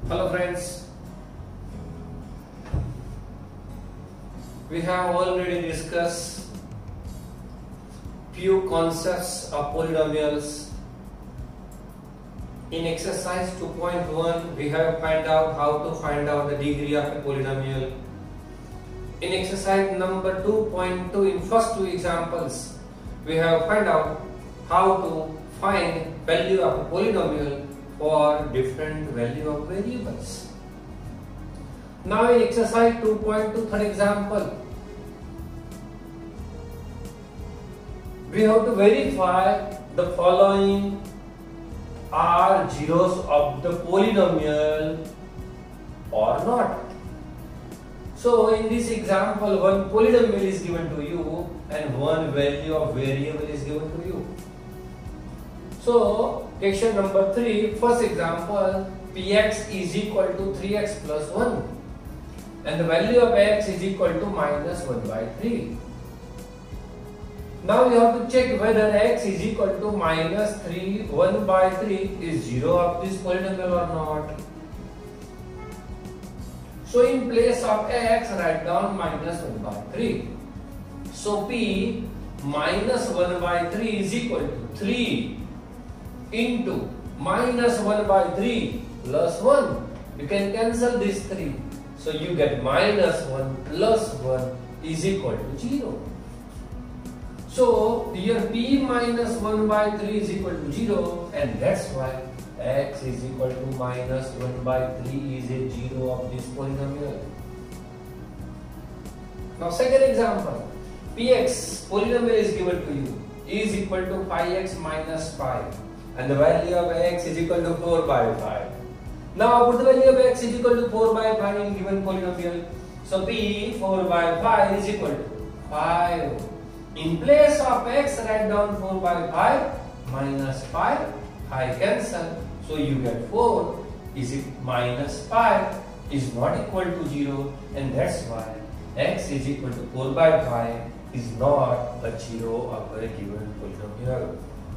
Hello friends, we have already discussed few concepts of polynomials. In exercise 2.1 we have found out how to find out the degree of a polynomial. In exercise number 2.2, in first two examples we have found out how to find value of a polynomial for different value of variables. Now in exercise 2.2, third example, we have to verify the following are zeros of the polynomial or not. So in this example, one polynomial is given to you and one value of variable is given to you. So question number 3, first example, px is equal to 3x plus 1 and the value of x is equal to minus 1 by 3. Now we have to check whether x is equal to minus 1 by 3 is 0 of this polynomial or not. So in place of x, write down minus 1 by 3. So p minus 1 by 3 is equal to 3 into minus 1 by 3 plus 1. You can cancel this 3. So you get minus 1 plus 1 is equal to 0. So here p minus 1 by 3 is equal to 0 and that's why x is equal to minus 1 by 3 is a 0 of this polynomial. Now second example, px polynomial is given to you is equal to 5x minus 5 and the value of x is equal to 4 by 5. Now put the value of x is equal to 4 by 5 in given polynomial. So p 4 by 5 is equal to 5. In place of x, write down 4 by 5 minus 5. 5 cancel. So you get 4 is minus 5 is not equal to 0 and that's why x is equal to 4 by 5 is not a 0 of a given polynomial.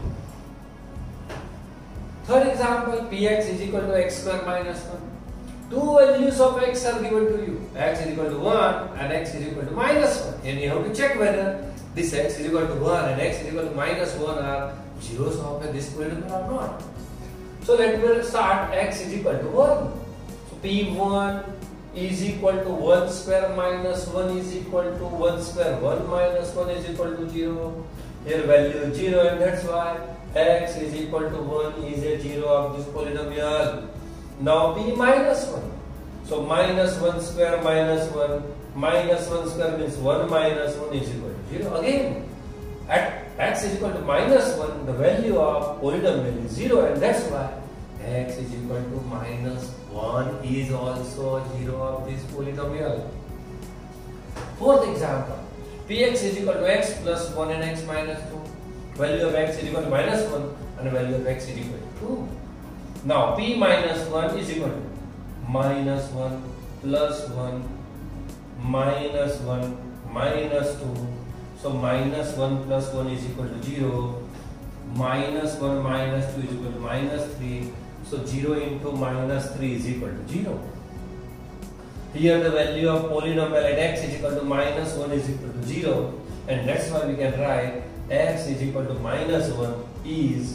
Third example, px is equal to x square minus 1. Two values of x are given to you. X is equal to 1 and x is equal to minus 1. And you have to check whether this x is equal to 1 and x is equal to minus 1 are zeros of this polynomial or not. So let me start x is equal to 1. So p1 is equal to 1 square minus 1 is equal to 1 square. 1 minus 1 is equal to 0. Here value is 0 and that's why x is equal to 1 is a 0 of this polynomial. Now p minus 1. So minus 1 square minus 1. Minus 1 square means 1 minus 1 is equal to 0. Again, at x is equal to minus 1, the value of polynomial is 0 and that's why x is equal to minus 1 is also 0 of this polynomial. Fourth example, px is equal to x plus 1 and x minus 2. Value of x is equal to minus 1 and the value of x is equal to 2. Now p minus 1 is equal to minus 1 plus 1 minus 1 minus 2. So minus 1 plus 1 is equal to 0. Minus 1 minus 2 is equal to minus 3. So 0 into minus 3 is equal to 0. Here the value of polynomial at x is equal to minus 1 is equal to 0. And that's why we can write x is equal to minus 1 is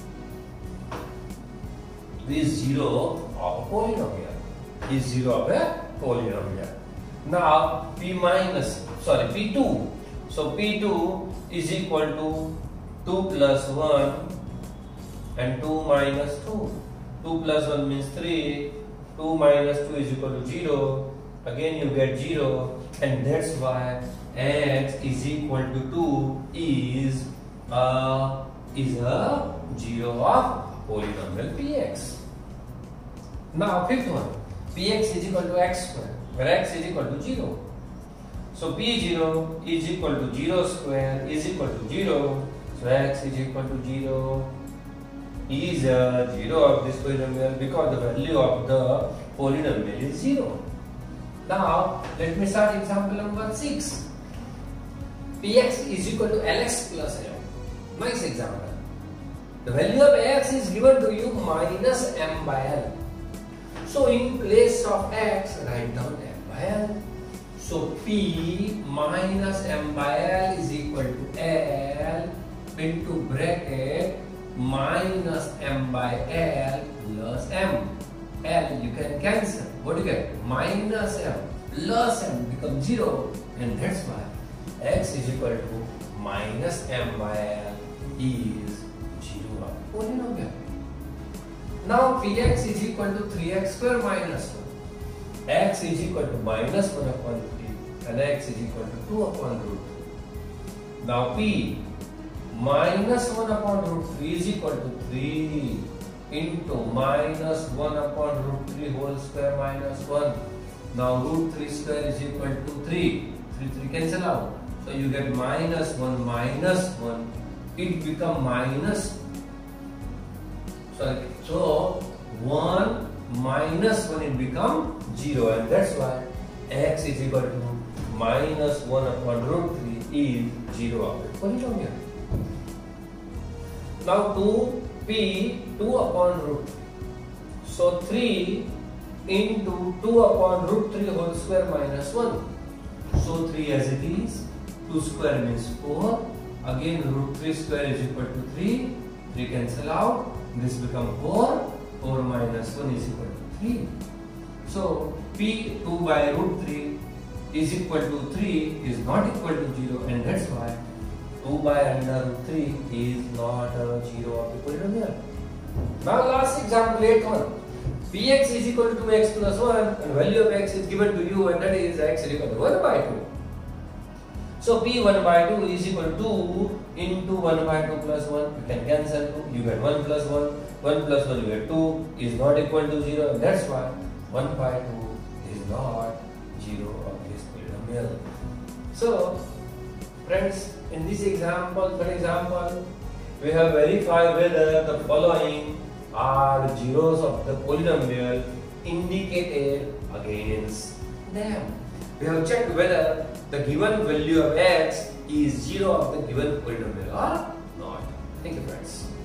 0 of a polynomial. Is 0 of a polynomial. Now p2. So p2 is equal to 2 plus 1 and 2 minus 2. 2 plus 1 means 3. 2 minus 2 is equal to 0. Again you get 0 and that's why x is equal to 2 is a 0 of polynomial px. Now fifth one, px is equal to x square where x is equal to 0. So p0 is equal to 0 square is equal to 0. So x is equal to 0 is a 0 of this polynomial because the value of the polynomial is 0. Now let me start example number 6. Px is equal to Lx plus m. Nice example. The value of x is given to you minus m by l. So in place of x, write down m by l. So p minus m by l is equal to l into bracket minus m by l plus m. L you can cancel. What do you get? Minus m plus m becomes 0, and that's why x is equal to minus m by l is 0. Polynomial. Now px is equal to 3x square minus 1. X is equal to minus 1 upon 3 and x is equal to 2 upon root 3. Now p minus 1 upon root 3 is equal to 3 into minus 1 upon root 3 whole square minus 1. Now root 3 square is equal to 3. 3 cancel out. So you get minus 1 minus 1. It become minus. So 1 minus 1 it become 0, and that's why x is equal to minus 1 upon root 3 is 0 of the polynomial. Now 2p 2 upon root 3. So 3 into 2 upon root 3 whole square minus 1. So 3 as it is. 2 square means 4. Again root 3 square is equal to 3. 3 cancel out. This become 4. 4 minus 1 is equal to 3. So p 2 by root 3 is equal to 3 is not equal to 0, and that's why 2 by under root 3 is not a 0 of the polynomial. Now last example 8.1. Px is equal to 2x plus 1 and value of x is given to you, and that is x is equal to 1 by 2. So p 1 by 2 is equal to 2 into 1 by 2 plus 1. You can cancel 2. You get 1 plus 1. 1 plus 1 you get 2 is not equal to 0, and that's why 1 by 2 is not 0 of this polynomial. So friends, in this example, for example, we have verified whether the following are zeros of the polynomial indicated against them. We have checked whether the given value of x is 0 of the given polynomial or not. Thank you, friends.